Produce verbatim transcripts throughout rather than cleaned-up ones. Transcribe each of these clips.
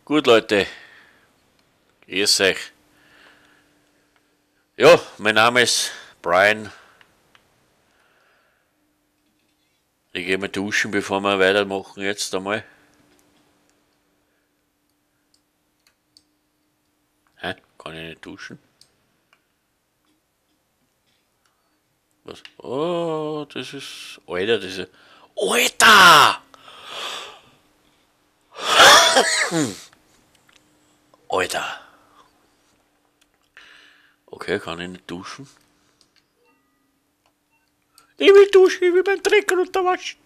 Gut, Leute, grüß euch. Ja, mein Name ist Brian. Ich gehe mal duschen, bevor wir weitermachen jetzt einmal. Hä? Kann ich nicht duschen? Was? Oh, das ist... Alter, das ist... Alter! Alter! Okay, kann ich nicht duschen? Ich will duschen, ich will meinen Dreck runterwaschen.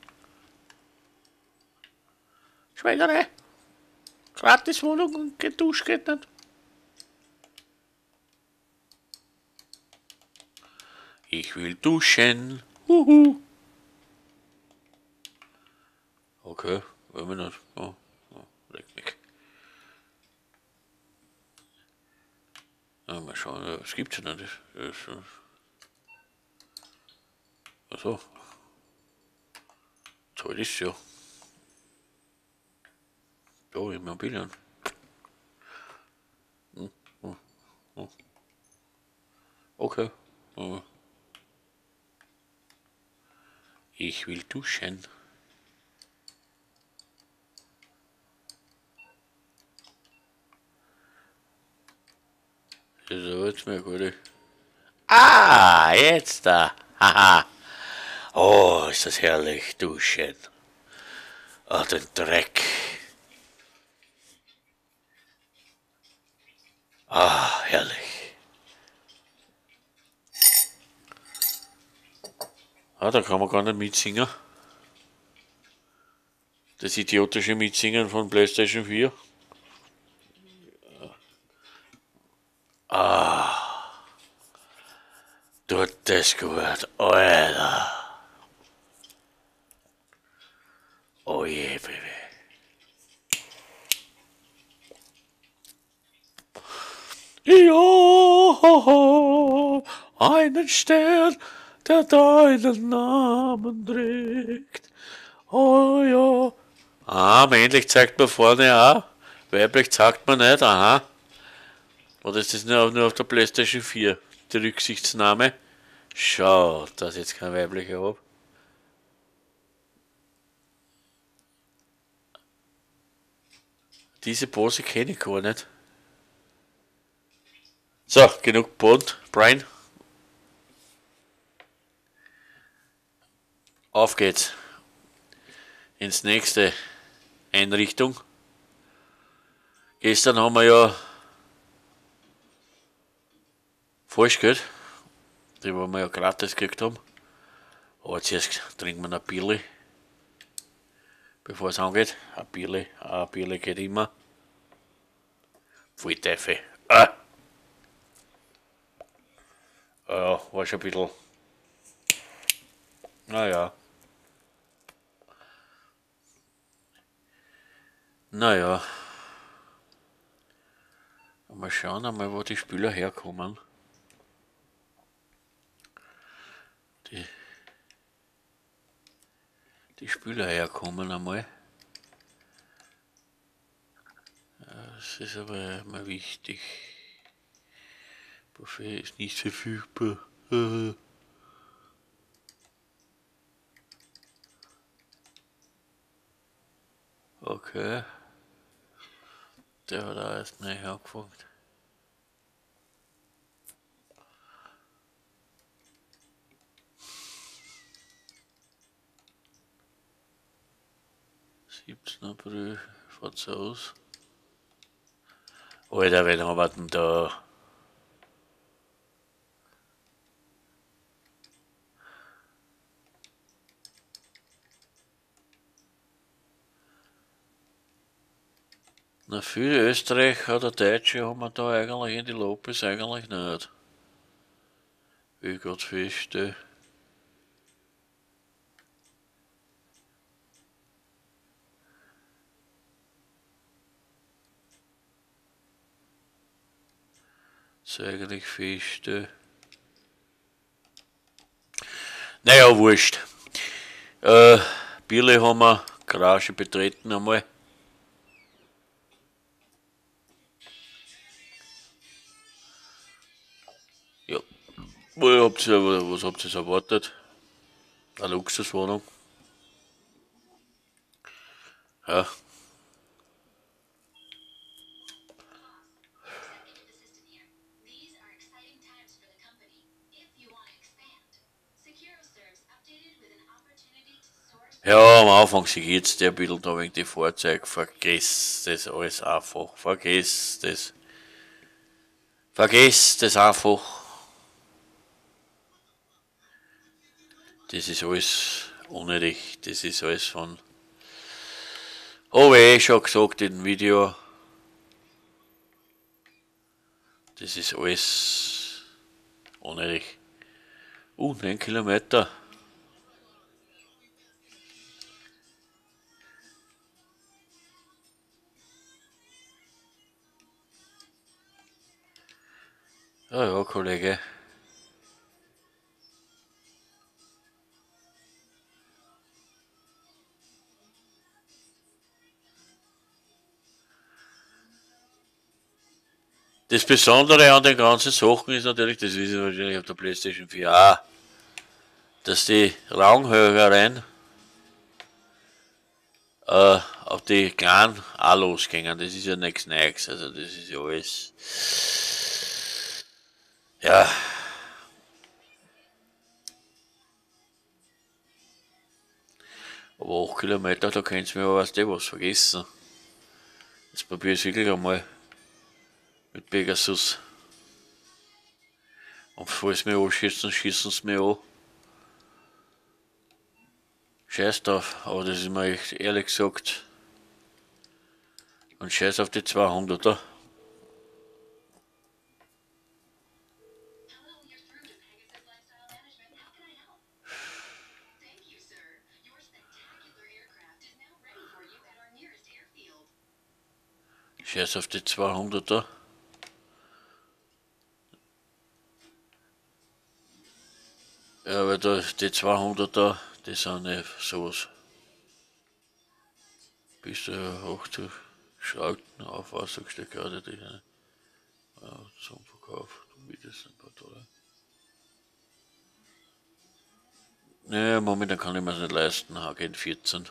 Schwängere. Gratiswohnung und geduscht geht nicht. Ich will duschen. Huhu. Okay, wollen wir nicht. Oh, oh, leg mich. Ja, mal schauen, was gibt's denn nicht? Achso. Toll ist ja. Ja, Immobilien. Hm, hm, hm. Okay. Ich will duschen. Das ist aber jetzt mehr gut. Ah, jetzt da. Haha. Oh, ist das herrlich, duschen. Ah, den Dreck. Ah, herrlich. Ah, da kann man gar nicht mitsingen. Das idiotische Mitsingen von PlayStation vier. Ah. Tut das gut, Alter. Oh je, Baby. Ja, einen Stern, der deinen Namen trägt. Oh ja. Ah, männlich zeigt man vorne auch. Weiblich zeigt man nicht, aha. Oder ist das nur, nur auf der PlayStation vier? Die Rücksichtsnahme? Schau, dass ich jetzt kein weiblicher habe. Diese Pose kenne ich gar nicht. So, genug Bond, Brian. Auf geht's. Ins nächste Einrichtung. Gestern haben wir ja Falschgeld, die wir ja gratis gekriegt haben. Aber zuerst trinken wir ein Bierli, bevor es angeht. Ein Bierli, ein Bierli geht immer. Voll Teufel. Ah! Ja, war schon ein bisschen. Naja. Naja. Mal schauen einmal, wo die Spieler herkommen. Die, die Spieler herkommen einmal. Das ist aber immer wichtig. Buffet ist nicht verfügbar. Okay. Der hat auch erst neu angefangen. siebzehnten April, fahrt's aus. Alter, wen haben wir denn da? Na, viele Österreicher oder Deutsche haben wir da eigentlich in die Lopez eigentlich nicht. Wie ich gerade feststelle. So eigentlich feststelle. Naja, wurscht. Äh, Bierle haben wir, Garage betreten einmal. Was habt ihr, was habt ihr erwartet? Eine Luxuswohnung? Ja. Ja, am Anfang sich jetzt der bisschen da wegen die Fahrzeuge. Vergesst das alles einfach. Vergesst das. Vergesst das einfach. Das ist alles unnötig. Das ist alles von. Habe ich eh schon gesagt in dem Video. Das ist alles unnötig. Uh, neun Kilometer. Ja, ja, Kollege. Das Besondere an den ganzen Sachen ist natürlich, das wissen wir wahrscheinlich auf der PlayStation vier auch, dass die Ranghöheren äh, auf die Kleinen auch losgehen. Das ist ja nichts Neues. Also das ist ja alles. Ja. Aber acht Kilometer, da könnt ihr mir was die was vergessen. Das probiere ich wirklich einmal mit Pegasus. Und falls sie mich anschießen, schießen sie mich an. Scheiß drauf, aber das ist mir echt ehrlich gesagt. Und scheiß auf die zweihunderter. Scheiß auf die zweihunderter. Ja, weil da, die zweihunderter, die sind nicht sowas. Bist du ja auch zu schalten auf, was sagst du gerade, die ja, zum Verkauf, wie das ein paar Dollar. Ne, momentan kann ich mir das nicht leisten, H G vierzehn.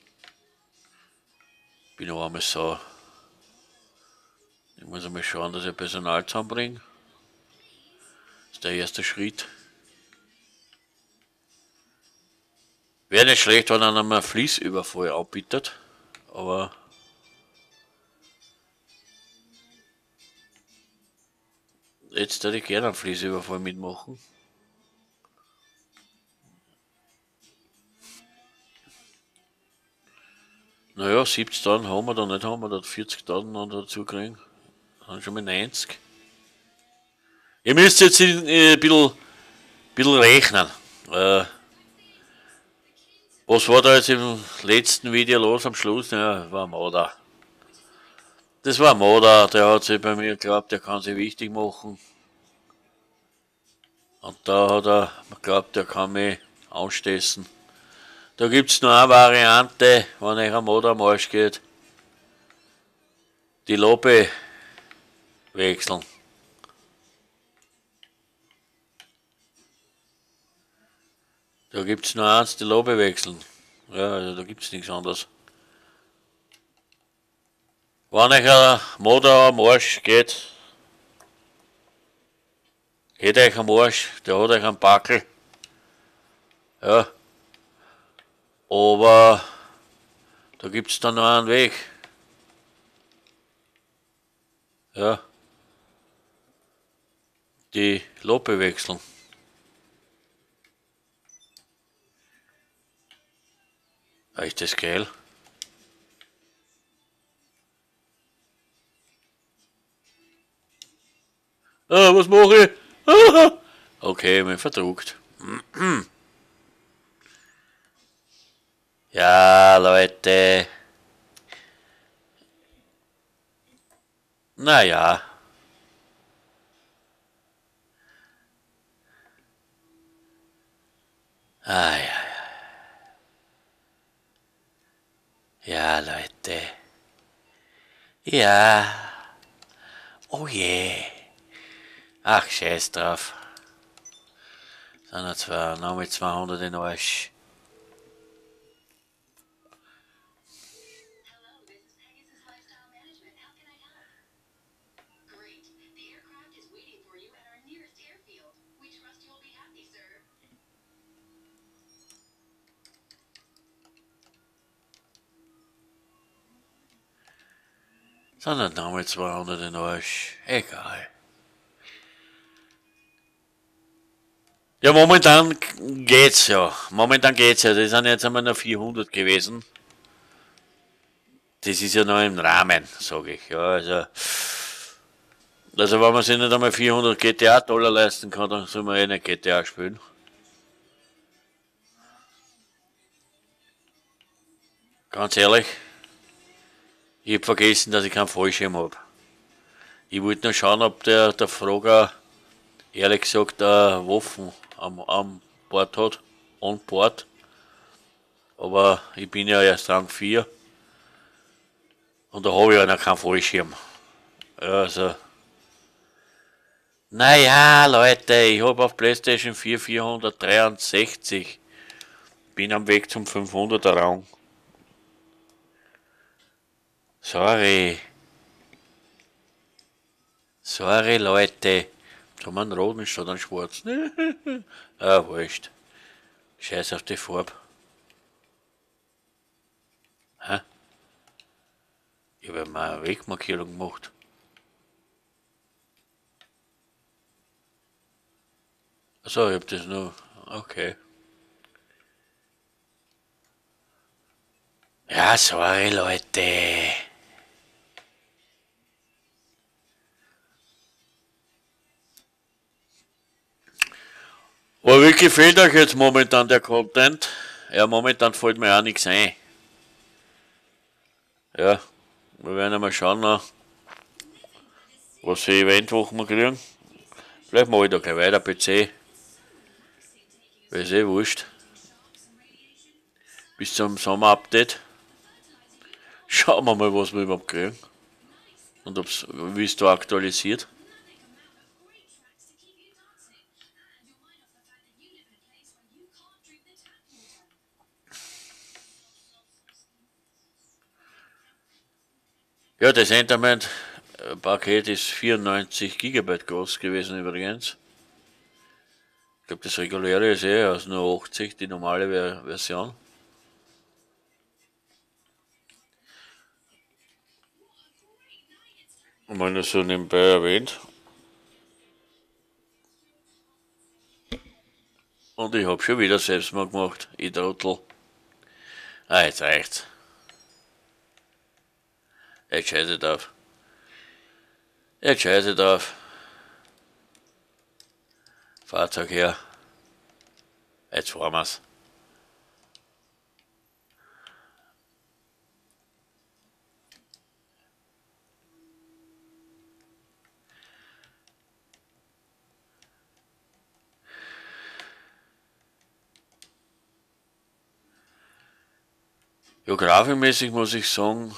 Bin noch einmal so. Ich muss einmal schauen, dass ich Personal zusammenbringe. Das ist der erste Schritt. Wäre nicht schlecht, wenn einer mal Fließüberfall anbietet, aber jetzt würde ich gerne einen Fließüberfall mitmachen. Naja, siebzig Tonnen haben wir da nicht, haben wir da vierzig Tonnen noch dazu kriegen. Dann schon mal neunzig. Ihr müsst jetzt ein äh, bisschen, bisschen rechnen. Äh, was war da jetzt im letzten Video los am Schluss? Ja, war Moda. Das war Moda, der hat sich bei mir geglaubt, der kann sich wichtig machen. Und da hat er geglaubt, der kann mich anstessen. Da gibt es nur eine Variante, wenn euch ein Motor am Arsch geht. Die Lobe wechseln. Da gibt es nur eins, die Lobe wechseln. Ja, also da gibt es nichts anderes. Wenn euch ein Motor am Arsch geht, geht euch am Arsch, der hat euch einen Backel. Ja. Aber da gibt es dann noch einen Weg. Ja. Die Lobe wechseln. Ist das geil? Ah, was mache ich? Ah, okay, ich bin verdruckt. Ja, Leute. Naja. Ah, ja, ja. Ja, Leute. Ja. Oh je. Ach, scheiß drauf. Sind wir zwar noch mit zweihundert in Arsch. Sondern noch mit zweihundert in Arsch. Egal. Ja, momentan geht's ja. Momentan geht's ja. Das sind jetzt einmal noch vierhundert gewesen. Das ist ja noch im Rahmen, sage ich. Ja, also, also wenn man sich nicht einmal vierhundert G T A-Dollar leisten kann, dann soll man eh nicht G T A spielen. Ganz ehrlich, ich habe vergessen, dass ich keinen Fallschirm habe. Ich wollte nur schauen, ob der, der Frager ehrlich gesagt äh, Waffen am, am Bord hat, on Bord. Aber ich bin ja erst Rang vier und da habe ich ja noch keinen Fallschirm. Ja, also, naja, Leute, ich habe auf PlayStation vier vierhundertdreiundsechzig. Bin am Weg zum fünfhunderter Rang. Sorry. Sorry, Leute. Da haben wir einen roten statt einen schwarzen. Ah, wurscht. Scheiß auf die Farbe. Hä? Ich habe mal eine Wegmarkierung gemacht. Achso, ich habe das nur. Okay. Ja, sorry, Leute. Aber wie gefällt euch jetzt momentan der Content? Ja, momentan fällt mir auch nichts ein. Ja, wir werden mal schauen, was für Eventwochen wir kriegen. Vielleicht mache ich da gleich weiter P C. Ist eh wurscht. Bis zum Sommer-Update. Schauen wir mal, was wir überhaupt kriegen. Und ob's, wie es da aktualisiert. Ja, das Entertainment-Paket ist vierundneunzig Gigabyte groß gewesen übrigens. Ich glaube, das reguläre ist eh aus nur achtzig, die normale Ver Version. Und wenn das so nebenbei erwähnt. Und ich habe schon wieder selbst mal gemacht, ich Trottel. Ah, jetzt reicht's. Jetzt scheiße drauf. Jetzt scheiße drauf. Fahrzeug her. Jetzt fahren wir's. Ja, grafikmäßig muss ich sagen,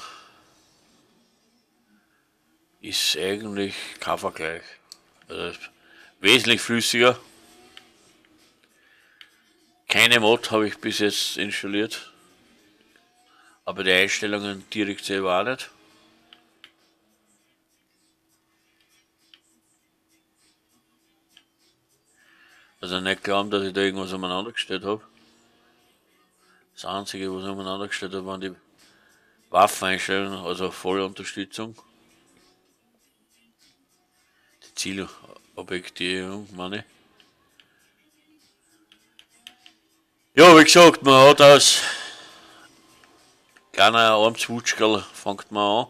ist eigentlich kein Vergleich. Also wesentlich flüssiger. Keine Mod habe ich bis jetzt installiert. Aber die Einstellungen direkt selber auch nicht. Also nicht glauben, dass ich da irgendwas umeinander gestellt habe. Das einzige, was ich umeinander gestellt habe, waren die Waffeneinstellungen, also volle Unterstützung. Die Zielobjektierung, meine ich. Ja, wie gesagt, man hat aus kleiner Armzwutschkerl fängt man an.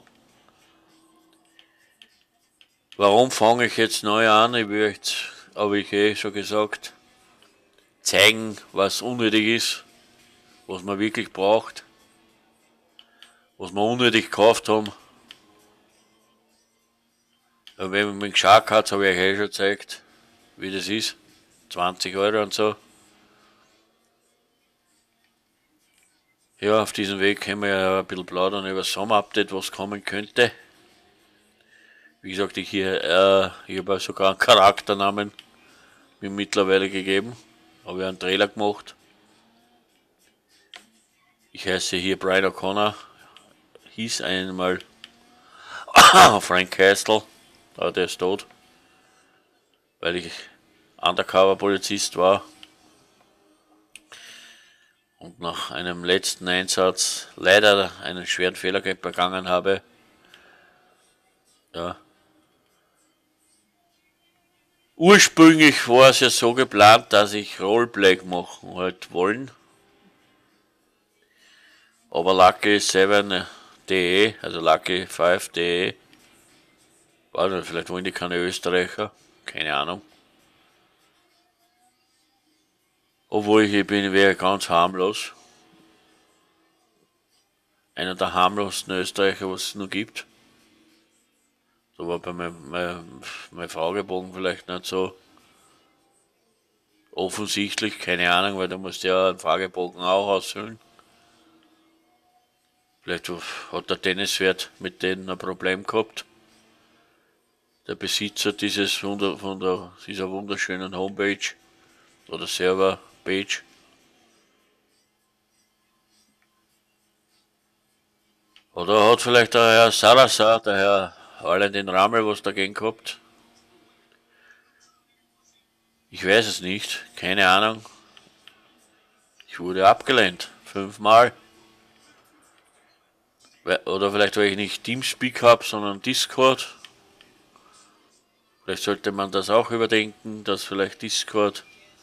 Warum fange ich jetzt neu an? Ich will jetzt, habe ich eh schon gesagt, zeigen, was unnötig ist, was man wirklich braucht, was wir unnötig gekauft haben. Und wenn man mit geschaut hat, habe ich euch eh schon gezeigt, wie das ist. zwanzig Euro und so. Ja, auf diesem Weg können wir ja ein bisschen plaudern über das Sommer-Update, was kommen könnte. Wie gesagt, ich, hier, äh, ich habe sogar einen Charakternamen mir mittlerweile gegeben. habe ich einen Trailer gemacht. Ich heiße hier Brian O'Connor, hieß einmal Frank Castle, aber der ist tot, weil ich Undercover-Polizist war und nach einem letzten Einsatz leider einen schweren Fehler begangen habe. Ja. Ursprünglich war es ja so geplant, dass ich Roleplay machen halt wollen. Aber Lucky sieben punkt de, also Lucky fünf punkt de, warte, vielleicht wollen die keine Österreicher, keine Ahnung. Obwohl ich bin, wäre ganz harmlos. Einer der harmlosesten Österreicher, was es nur gibt. So war bei meinem mein, mein Fragebogen vielleicht nicht so offensichtlich, keine Ahnung, weil du musst ja einen Fragebogen auch ausfüllen. Vielleicht hat der Tenniswert mit denen ein Problem gehabt. Der Besitzer dieses von der, dieser wunderschönen Homepage oder Serverpage. Oder hat vielleicht der Herr Salazar, der Herr Harlan den Rammel was dagegen gehabt? Ich weiß es nicht, keine Ahnung. Ich wurde abgelehnt, fünfmal. Oder vielleicht, weil ich nicht Teamspeak habe, sondern Discord. Vielleicht sollte man das auch überdenken, dass vielleicht Discord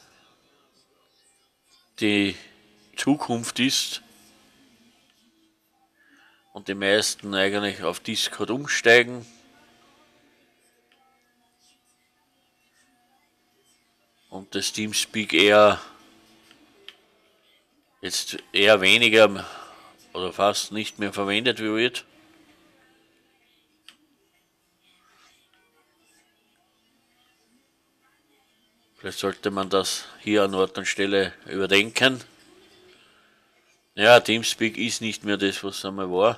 die Zukunft ist und die meisten eigentlich auf Discord umsteigen. Und das Teamspeak eher jetzt eher weniger oder fast nicht mehr verwendet wird. Vielleicht sollte man das hier an Ort und Stelle überdenken. Ja, Teamspeak ist nicht mehr das, was es einmal war.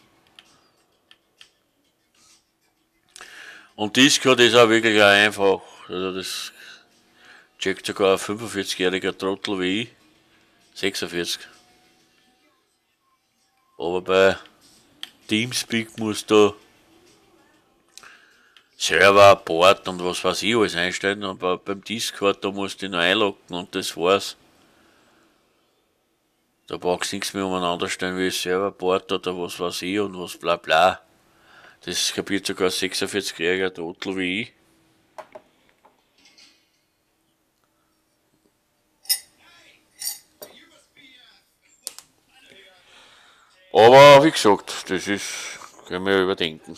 Und Discord ist auch wirklich einfach. Also das checkt sogar ein fünfundvierzigjähriger Trottel wie ich. sechsundvierzig. Aber bei Teamspeak musst du Server, Port und was weiß ich alles einstellen. Und beim Discord, da musst du dich noch einloggen und das war's. Da brauchst du nichts mehr umeinander stellen wie Server, Port oder was weiß ich und was bla bla. Das kapiert sogar ein sechsundvierzigjähriger Trottel wie ich. Aber wie gesagt, das ist, können wir überdenken.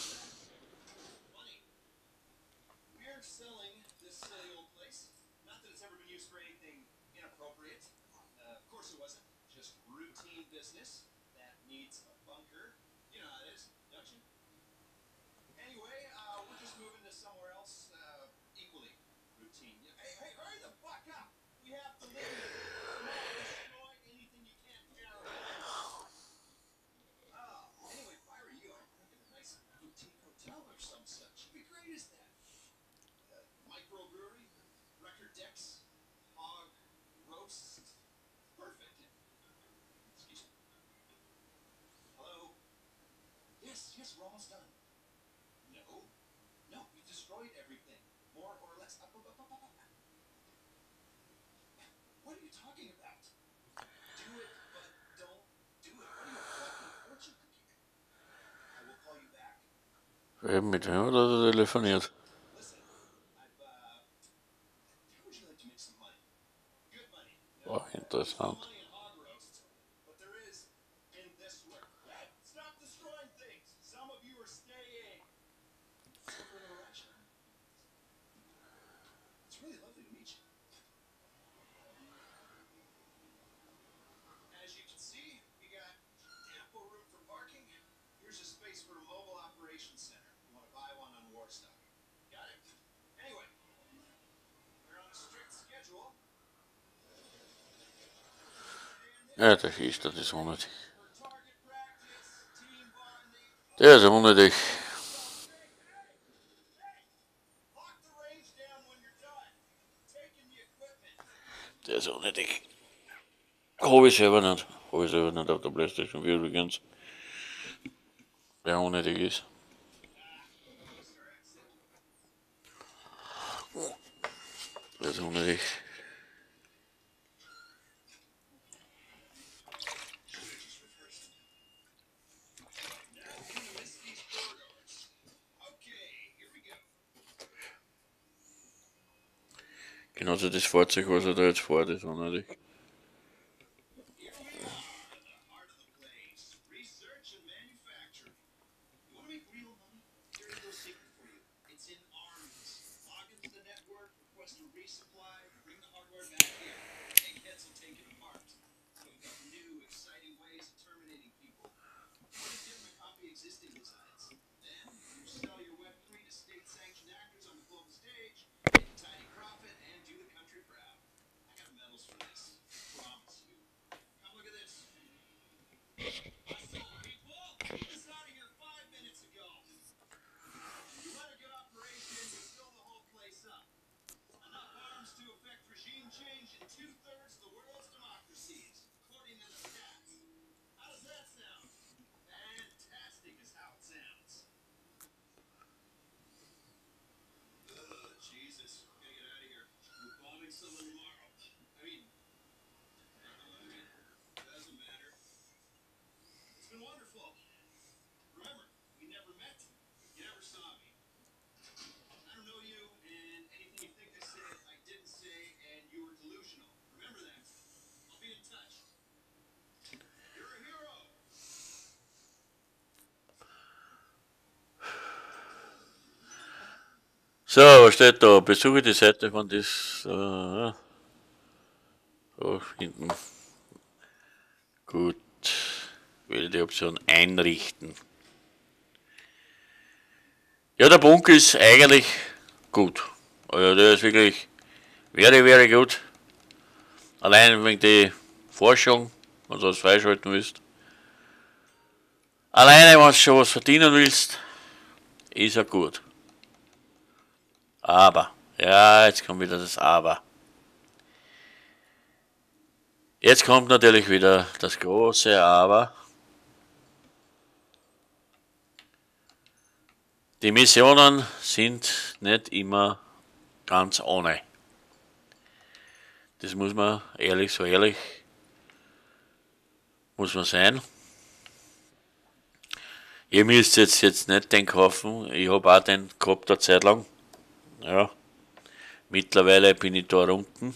Eben mit wem hat er telefoniert? War interessant. Ja, das ist das ist unnötig. Der ist unnötig. Der ist unnötig. Habe ich selber nicht. Habe ich selber nicht auf der Playstation vier übrigens. Wer unnötig ist. Der ist unnötig. Genauso das Fahrzeug, was er da jetzt fährt, ist unnötig. So, was steht da? Besuche die Seite von das. Äh, so, hinten. Gut. Wähle die Option einrichten. Ja, der Bunker ist eigentlich gut. Also der ist wirklich very, very gut. Allein wegen der Forschung, wenn du das freischalten willst. Alleine, wenn du schon was verdienen willst, ist er gut. Aber, ja, jetzt kommt wieder das Aber. Jetzt kommt natürlich wieder das große Aber. Die Missionen sind nicht immer ganz ohne. Das muss man ehrlich, so ehrlich, muss man sein. Ihr müsst jetzt, jetzt nicht den kaufen. Ich habe auch den gehabt eine Zeit lang. Ja. Mittlerweile bin ich da unten.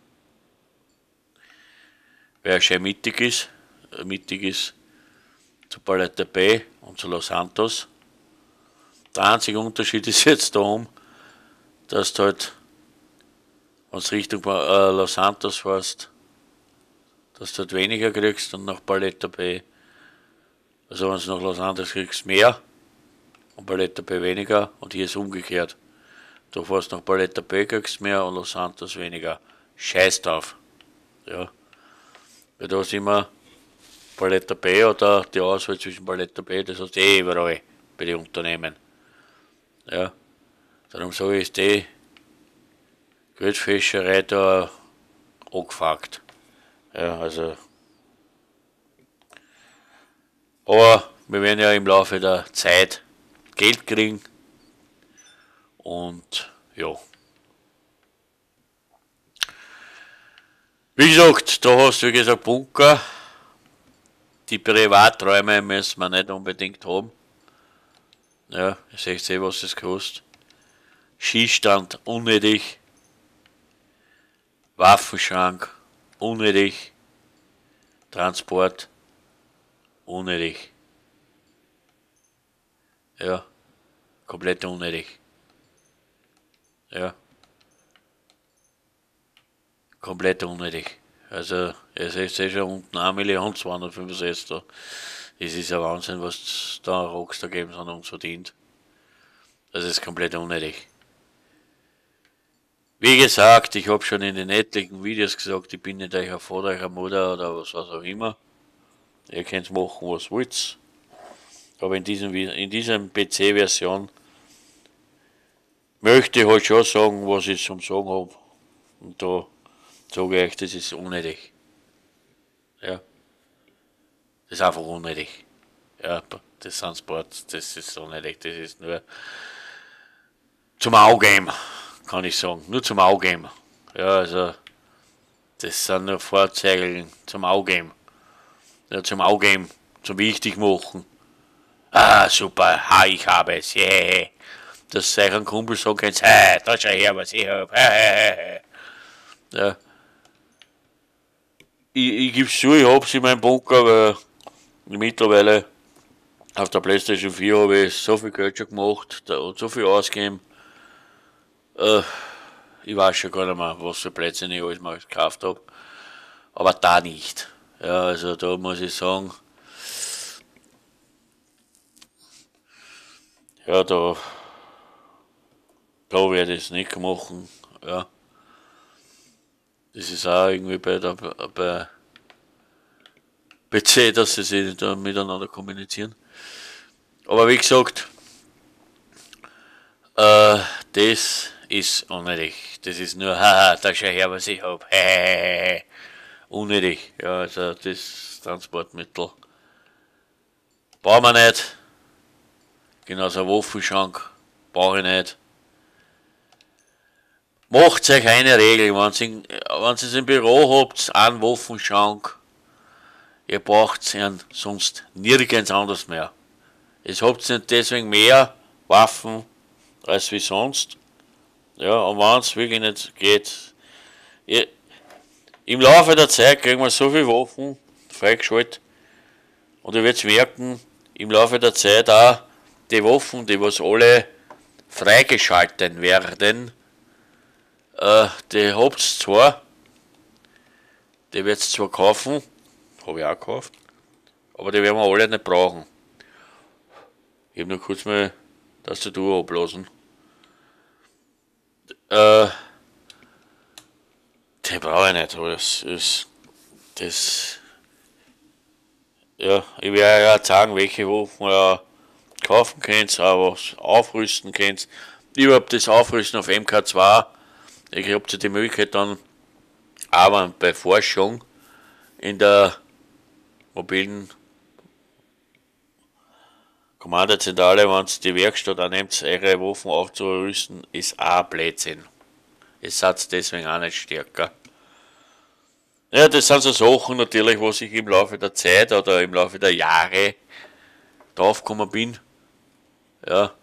Wer schön mittig ist, mittig ist zu Paleta Bay und zu Los Santos. Der einzige Unterschied ist jetzt da oben, dass du halt, wenn du Richtung äh, Los Santos fährst, dass du halt weniger kriegst und nach Paleta Bay, also wenn du nach Los Santos kriegst, mehr und Paleta Bay weniger und hier ist umgekehrt. Du fährst nach Paleta Bay, kriegst mehr und Los Santos weniger. Scheiß drauf. Ja. Weil da ist immer Paleta Bay oder die Auswahl zwischen Paleta Bay, das hast du eh überall bei den Unternehmen. Ja. Darum sage ich, ist die Geldfischerei da angefuckt. Ja, also. Aber wir werden ja im Laufe der Zeit Geld kriegen. Und ja. Wie gesagt, da hast du wie gesagt Bunker. Die Privaträume müssen wir nicht unbedingt haben. Ja, ihr seht eh, was das kostet. Schießstand unnötig. Waffenschrank unnötig. Transport unnötig. Ja, komplett unnötig. Ja. Komplett unnötig. Also, ihr seht eh schon unten eine Million zweihundertfünfundsechzig da. Es ist ja Wahnsinn, was da Rockstar Games an uns verdient. Das ist komplett unnötig. Wie gesagt, ich habe schon in den etlichen Videos gesagt, ich bin nicht euer Vater, euer Mutter oder was, was auch immer. Ihr könnt machen, was wollt. Aber in diesem, in diesem P C-Version möchte ich halt schon sagen, was ich zum Sagen habe. Und da Sage ich euch, das ist unnötig. Ja. Das ist einfach unnötig. Ja, das Transport, das ist unnötig. Das ist nur zum Augen, kann ich sagen. Nur zum Augen. Ja, also, das sind nur Vorzeigeln zum Augen. Ja, zum Augen, zum wichtig machen. Ah, super, ha, ich habe es, yeah. Dass euch Kumpel sagen könnt, hey, da schau her, was ich hab. Hey, hey, hey. Ja. Ich, ich gebe zu, ich hab's in meinem Bunker, weil mittlerweile auf der PlayStation vier habe ich so viel Geld schon gemacht und so viel ausgegeben. Äh, ich weiß schon gar nicht mehr, was für Plätze ich alles mal gekauft habe. Aber da nicht. Ja, also da muss ich sagen, ja, da, da werde ich es nicht machen. Ja. Das ist auch irgendwie bei der bei P C, dass sie sich da miteinander kommunizieren. Aber wie gesagt, äh, das ist unnötig. Das ist nur, haha, da schau her, was ich hab. Hehehe. Unnötig. Ja, also das Transportmittel brauchen wir nicht. Genauso ein Waffenschrank brauche ich nicht. Macht euch eine Regel, wenn ihr es im Büro habt, einen Waffenschrank, ihr braucht ihn sonst nirgends anders mehr. Ihr habt nicht deswegen mehr Waffen als wie sonst. Ja, und wenn es wirklich nicht geht, ihr, im Laufe der Zeit kriegen wir so viele Waffen freigeschaltet und ihr werdet merken, im Laufe der Zeit auch die Waffen, die was alle freigeschalten werden, äh, die habt ihr zwar, die werdet ihr zwar kaufen, habe ich auch gekauft, aber die werden wir alle nicht brauchen. Ich habe nur kurz mal Tastatur ablassen. Äh, die brauche ich nicht, aber das ist, das, ja, ich werde ja sagen, welche Waffen ihr kaufen könnt, aber aufrüsten könnt. Überhaupt das Aufrüsten auf M K zwei, ich habe die Möglichkeit dann, aber bei Forschung in der mobilen Kommandozentrale, wenn ihr die Werkstatt annimmt, eure Waffen aufzurüsten, ist auch Blödsinn. Es seid deswegen auch nicht stärker. Ja, das sind so Sachen natürlich, was ich im Laufe der Zeit oder im Laufe der Jahre draufgekommen bin. Ja,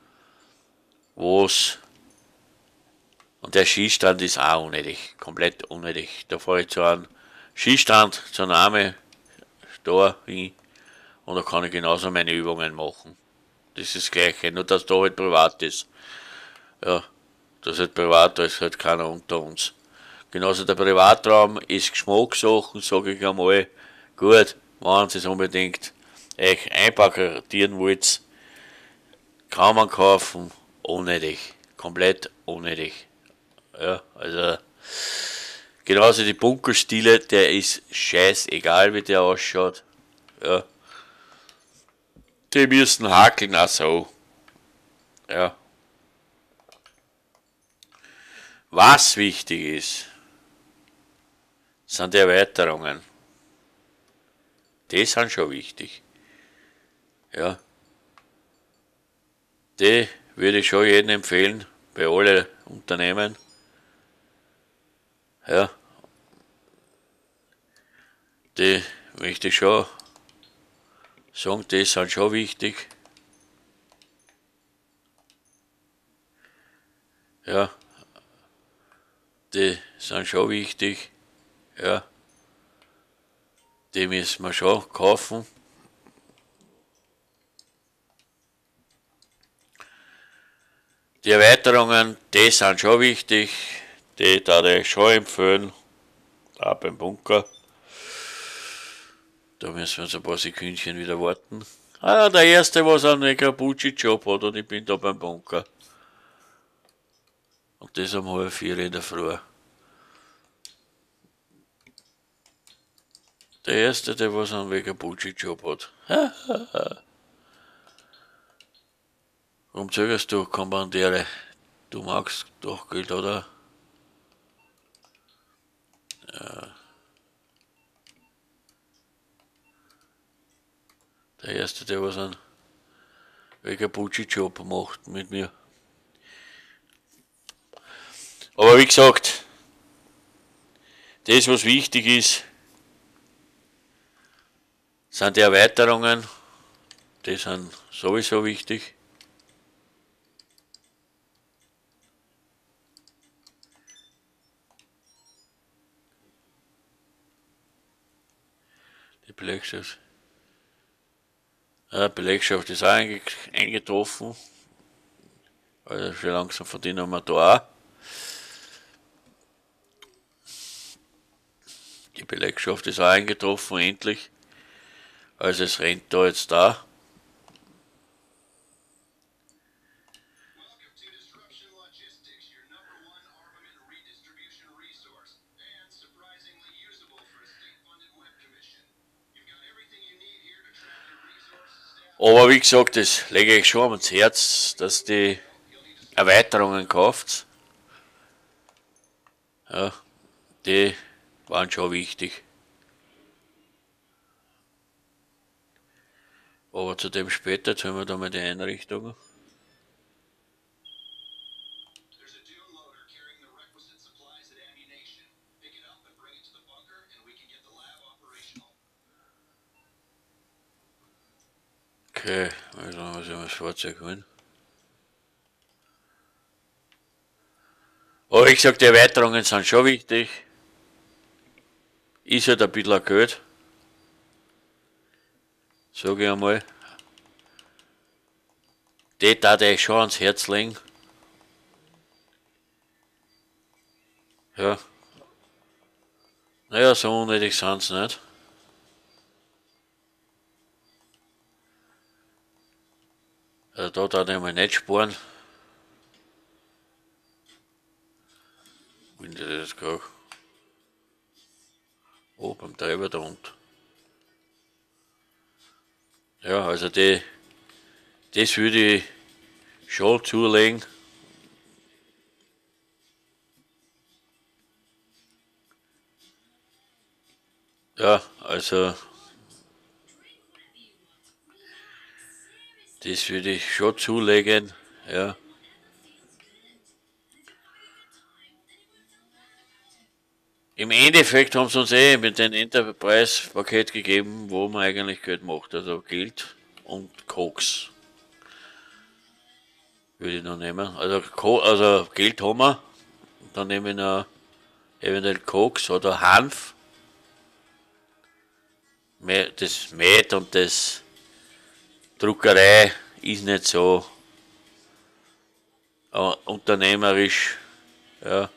was. Und der Schießstand ist auch unnötig, komplett unnötig. Da fahre ich zu einem Schießstand, zu einem Arme, da hin und da kann ich genauso meine Übungen machen. Das ist das Gleiche, nur dass da halt privat ist. Ja, das halt privat, da ist halt keiner unter uns. Genauso der Privatraum ist Geschmackssachen, sage ich einmal. Gut, wenn ihr es unbedingt euch einpaketieren wollt, kann man kaufen, unnötig. Komplett unnötig. Ja, also genauso die Bunkerstile, der ist scheißegal, wie der ausschaut. Ja. Die müssen hakeln, auch so. Ja. Was wichtig ist, sind die Erweiterungen. Die sind schon wichtig. Ja. Die würde ich schon jedem empfehlen, bei allen Unternehmen. Ja. Die möchte ich schon sagen, die sind schon wichtig. Ja. Die sind schon wichtig. Ja. Die müssen wir schon kaufen. Die Erweiterungen, die sind schon wichtig. Die würde ich schon empfehlen. Auch beim Bunker. Da müssen wir uns ein paar Sekündchen wieder warten. Ah, der erste, was einen Nekabuchi-Job hat und ich bin da beim Bunker. Und das um halb vier in der Früh. Der erste, der was einen Nekabuchi-Job hat. Warum zögerst du, Kommandiere? Du magst doch Geld, oder? Der erste, der was einen Vagabucci-Job macht mit mir. Aber wie gesagt, das was wichtig ist, sind die Erweiterungen. Die sind sowieso wichtig. Die Belegschaft. Ja, die Belegschaft ist auch eingetroffen. Also schon langsam verdienen wir da auch. Die Belegschaft ist auch eingetroffen, endlich. Also es rennt da jetzt da. Aber wie gesagt, das lege ich schon ans Herz, dass die Erweiterungen kauft. Ja, die waren schon wichtig. Aber zu dem später, jetzt haben wir da mal die Einrichtung. Okay, also muss ich mal das Fahrzeug holen. Aber wie gesagt, die Erweiterungen sind schon wichtig. Ist halt ein bisschen Geld. Sag ich einmal. Die darf ich schon ans Herz legen. Ja. Naja, so unnötig sind sie nicht. Also da darf ich mal nicht sparen. Wenn ich das gerade. Oh, beim Treiber da unten. Ja, also die, das würde ich schon zulegen. Ja, also das würde ich schon zulegen, ja. Im Endeffekt haben sie uns eh mit dem Enterprise-Paket gegeben, wo man eigentlich Geld macht, also Geld und Koks. Würde ich noch nehmen. Also, also Geld haben wir, dann nehme ich noch eventuell Koks oder Hanf. Das Met und das Druckerei ist nicht so äh, unternehmerisch, ja,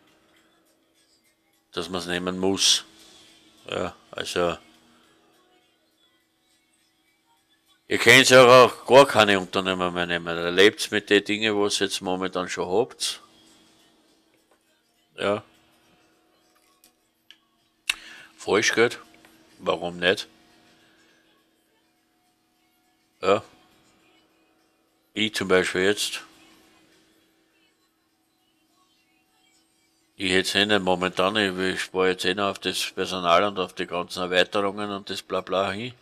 dass man es nehmen muss. Ja, also ihr könnt ja auch gar keine Unternehmer mehr nehmen. Ihr lebt mit den Dingen, was ihr jetzt momentan schon habt. Ja. Falschgeld. Warum nicht? Ja. Ich zum Beispiel jetzt. Ich hätte es eh nicht momentan, ich spare jetzt eh noch auf das Personal und auf die ganzen Erweiterungen und das Blabla hin.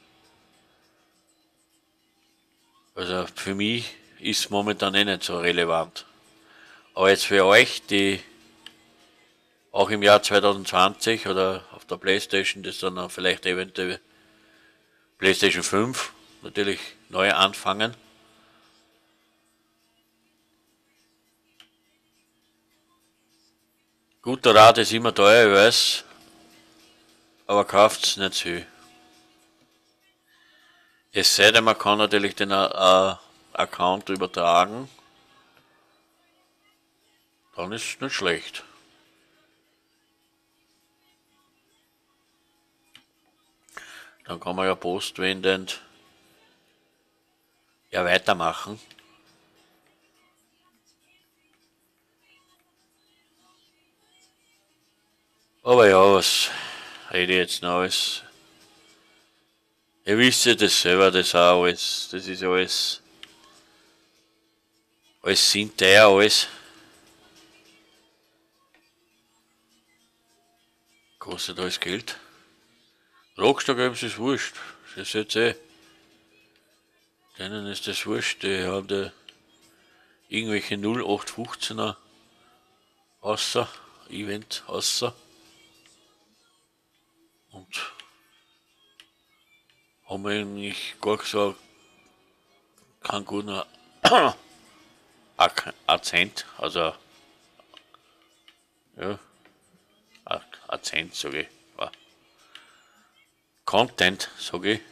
Also für mich ist es momentan eh nicht so relevant. Aber jetzt für euch, die auch im Jahr zwanzig zwanzig oder auf der Playstation, das dann vielleicht eventuell Playstation fünf natürlich neu anfangen. Guter Rat ist immer teuer, ich weiß, aber kauft's nicht so viel. Es sei denn, man kann natürlich den uh, Account übertragen, dann ist es nicht schlecht. Dann kann man ja postwendend ja weitermachen. Aber ja, was rede ich jetzt noch alles? Ihr wisst ja das selber, das auch alles, das ist alles, alles sind teuer, alles. Kostet alles Geld. Rockstar geben sie es wurscht, das ist jetzt eh. Denen ist das wurscht, die haben da irgendwelche null acht fünfzehner außer Event außer und haben eigentlich gar so keinen guten Akzent, also ja, Akzent sage ich, ja. Content sage ich.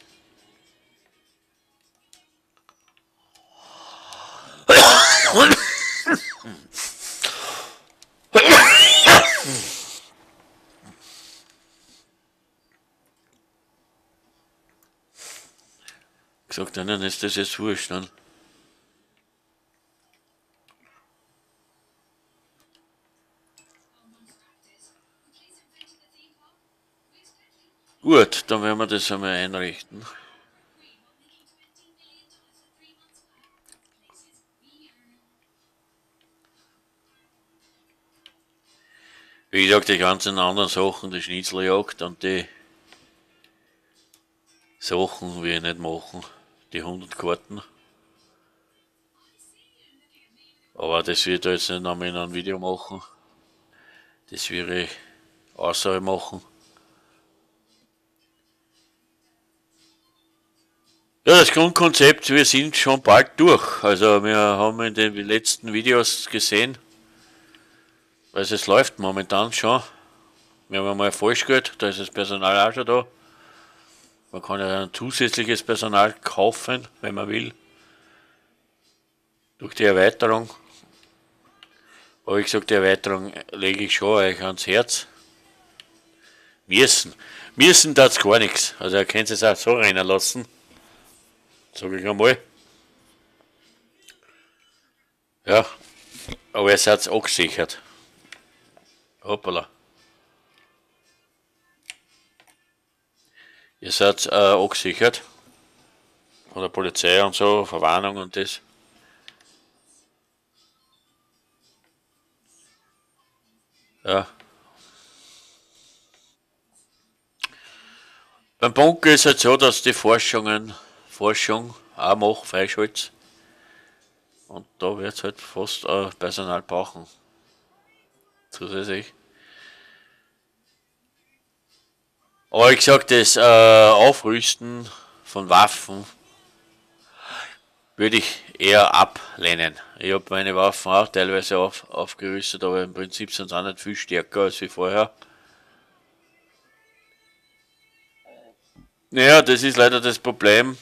Gesagt, dann ist das jetzt wurscht. Dann. Gut, dann werden wir das einmal einrichten. Wie gesagt, die ganzen anderen Sachen, die Schnitzeljagd und die Sachen will ich nicht machen, die hundert Karten. Aber das wird ich jetzt nicht einmal in einem Video machen. Das werde ich außerhalb machen. Ja, das Grundkonzept, wir sind schon bald durch. Also wir haben in den letzten Videos gesehen, weil es läuft momentan schon. Wir haben einmal Falschgeld, da ist das Personal auch schon da. Man kann ja ein zusätzliches Personal kaufen, wenn man will. Durch die Erweiterung. Aber wie gesagt, die Erweiterung lege ich schon euch ans Herz. Müssen. Müssen das gar nichts. Also ihr könnt es auch so rennen lassen. Sag ich einmal. Ja. Aber ihr seid auch gesichert. Hoppala. Ihr seid äh, auch gesichert. Von der Polizei und so, Verwarnung und das. Ja. Beim Bunker ist es halt so, dass die Forschungen, Forschung auch macht, Freischalz. Und da wird es halt fast äh, Personal brauchen. Zusätzlich. Aber wie gesagt, das äh, Aufrüsten von Waffen würde ich eher ablehnen. Ich habe meine Waffen auch teilweise auf, aufgerüstet, aber im Prinzip sind sie auch nicht viel stärker als wie vorher. Naja, das ist leider das Problem.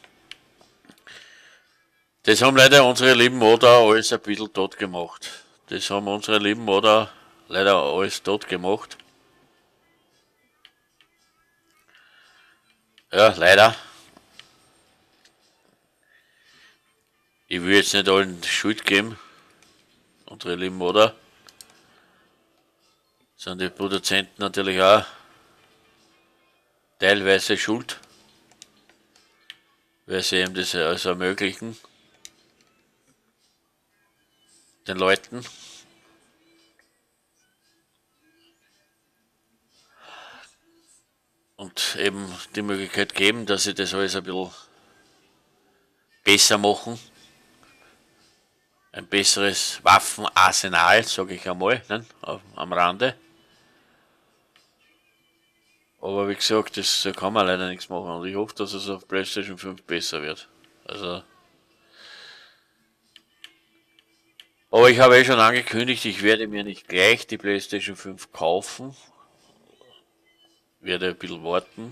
Das haben leider unsere lieben Modder alles ein bisschen tot gemacht. Das haben unsere lieben Modder leider alles tot gemacht. Ja, leider. Ich will jetzt nicht allen Schuld geben. Unsere lieben Modder. Sind die Produzenten natürlich auch teilweise schuld. Weil sie eben das alles ermöglichen. Den Leuten. Und eben die Möglichkeit geben, dass sie das alles ein bisschen besser machen. Ein besseres Waffenarsenal, sage ich einmal, ne, am Rande. Aber wie gesagt, das da kann man leider nichts machen. Und ich hoffe, dass es auf PlayStation fünf besser wird. Also. Aber ich habe eh schon angekündigt, ich werde mir nicht gleich die PlayStation fünf kaufen. Werde ein bisschen warten.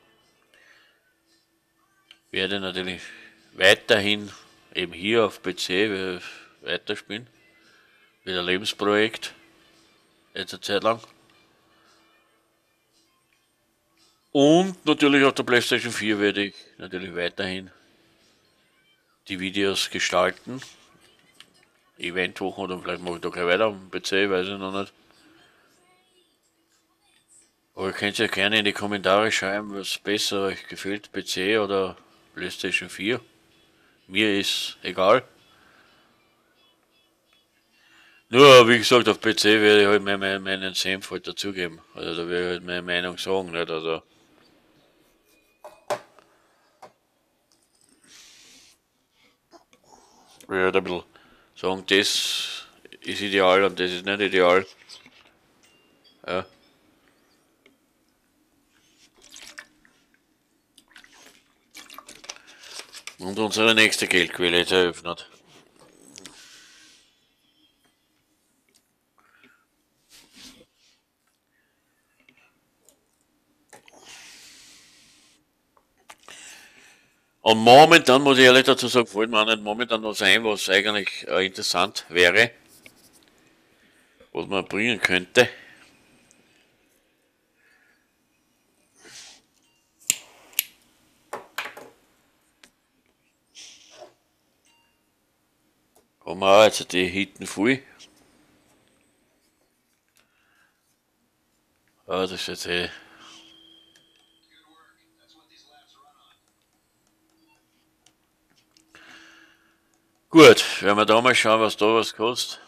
Werde natürlich weiterhin eben hier auf P C weiterspielen. Wieder Lebensprojekt. Jetzt eine Zeit lang. Und natürlich auf der PlayStation vier werde ich natürlich weiterhin die Videos gestalten. Eventwochen oder vielleicht mache ich da gleich weiter am P C, weiß ich noch nicht. Aber ihr könnt ja gerne in die Kommentare schreiben, was besser euch gefällt, P C oder PlayStation vier. Mir ist egal. Nur, wie gesagt, auf P C werde ich halt meinen, meinen Senf halt dazugeben. Also da werde ich halt meine Meinung sagen, nicht? Also. Ich würde ein bisschen sagen, das ist ideal und das ist nicht ideal. Ja. Und unsere nächste Geldquelle ist eröffnet. Und momentan muss ich ehrlich dazu sagen, fällt mir auch nicht momentan was ein, was eigentlich äh, interessant wäre, was man bringen könnte. Haben wir auch jetzt die Hitten voll. Ah, das ist jetzt eh. Gut, werden wir da mal schauen, was da was kostet.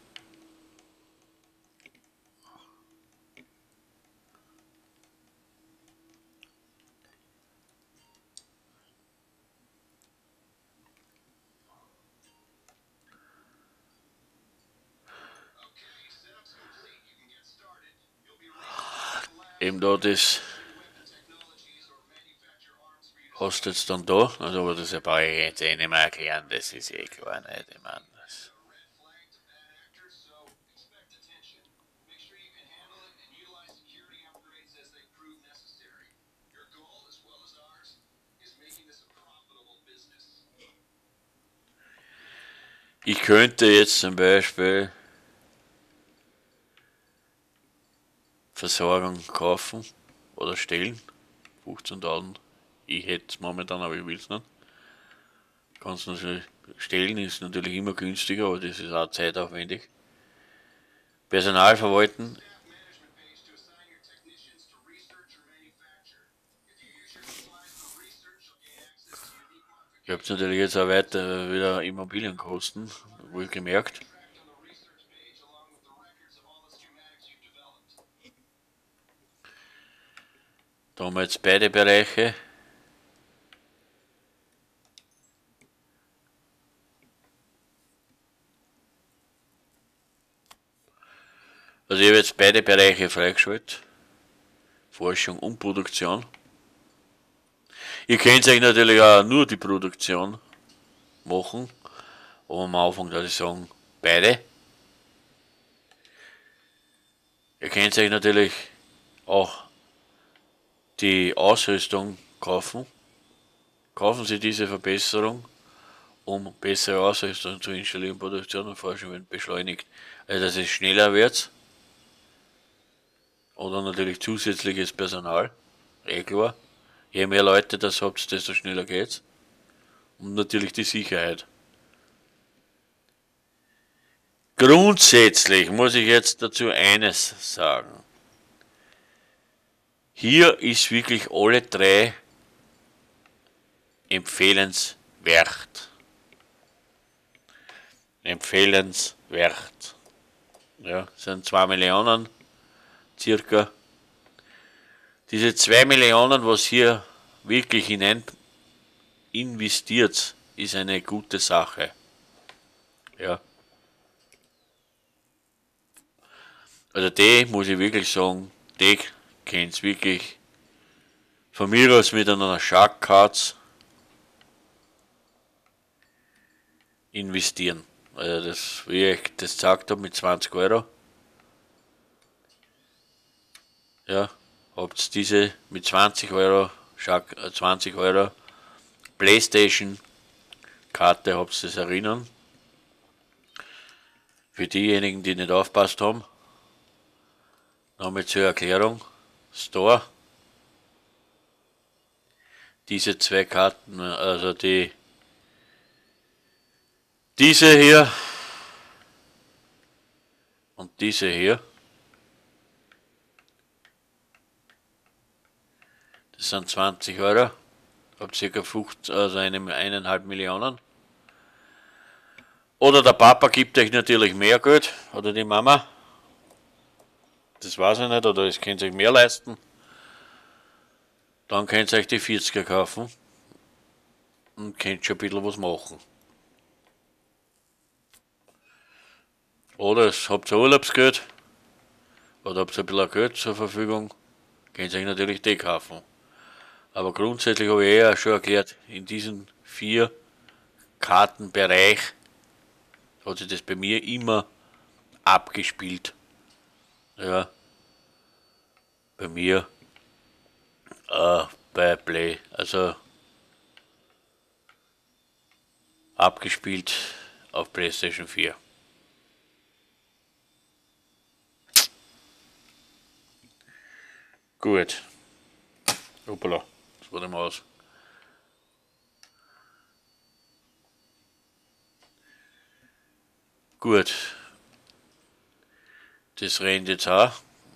Eben da das hast du jetzt dann da, also aber das brauche ich jetzt eh nicht mehr erklären, das ist eh klar nicht, ich meine das. Ich könnte jetzt zum Beispiel Versorgung kaufen oder stellen, fünfzehntausend. Ich hätte es momentan, aber ich will es nicht. Kannst natürlich stellen, ist natürlich immer günstiger, aber das ist auch zeitaufwendig. Personal verwalten. Ich habe natürlich jetzt auch weiter wieder Immobilienkosten, wohl gemerkt. Da haben wir jetzt beide Bereiche. Also ich habe jetzt beide Bereiche freigeschaltet. Forschung und Produktion. Ihr könnt euch natürlich auch nur die Produktion machen. Aber am Anfang würde ich sagen, beide. Ihr könnt euch natürlich auch die Ausrüstung kaufen. Kaufen Sie diese Verbesserung, um bessere Ausrüstung zu installieren. Produktion und Forschung werden beschleunigt. Also dass es schneller wird. Oder natürlich zusätzliches Personal. Eh klar. Je mehr Leute das habt, desto schneller geht's. Und natürlich die Sicherheit. Grundsätzlich muss ich jetzt dazu eines sagen. Hier ist wirklich alle drei empfehlenswert. Empfehlenswert. Ja, sind zwei Millionen circa. Diese zwei Millionen, was hier wirklich hinein investiert, ist eine gute Sache. Ja. Also die muss ich wirklich sagen, die kennt's wirklich von mir aus mit einer Shark Cards investieren. Also das, wie ich das gesagt habe, mit zwanzig Euro. Ja, habt diese mit zwanzig Euro, Shark, äh, zwanzig Euro PlayStation Karte, habt ihr das erinnern. Für diejenigen, die nicht aufpasst haben. Nochmal zur Erklärung. Store. Diese zwei Karten, also die diese hier und diese hier. Das sind zwanzig Euro. Ab ca. fünfzig, also eine, eineinhalb Millionen. Oder der Papa gibt euch natürlich mehr Geld. Oder die Mama. Das weiß ich nicht. Oder es könnt ihr euch mehr leisten. Dann könnt ihr euch die vierziger kaufen. Und könnt schon ein bisschen was machen. Oder es habt ihr Urlaubsgeld oder habt ihr ein bisschen Geld zur Verfügung, könnt ihr euch natürlich die kaufen. Aber grundsätzlich habe ich eh auch schon erklärt, in diesem vier Kartenbereich hat sich das bei mir immer abgespielt. Ja, bei mir äh, bei Play, also abgespielt auf PlayStation vier. Gut. Hoppala, das war die Maus. Gut. Das rennt jetzt auch.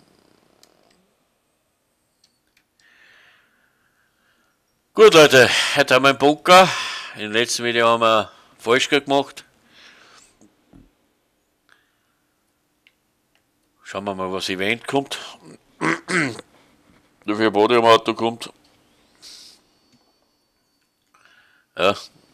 Gut, Leute, heute haben wir einen Bunker. Im letzten Video haben wir falsch gemacht. Schauen wir mal, was Event kommt. Wie viel Body am Auto kommt. Ja.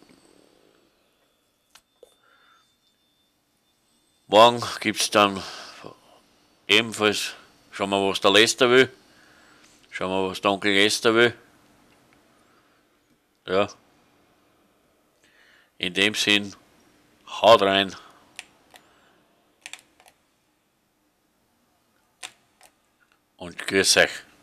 Morgen gibt es dann ebenfalls, schauen wir, was der Lester will. Schauen wir, was der Onkel Lester will. Ja. In dem Sinn, haut rein. Und grüß euch.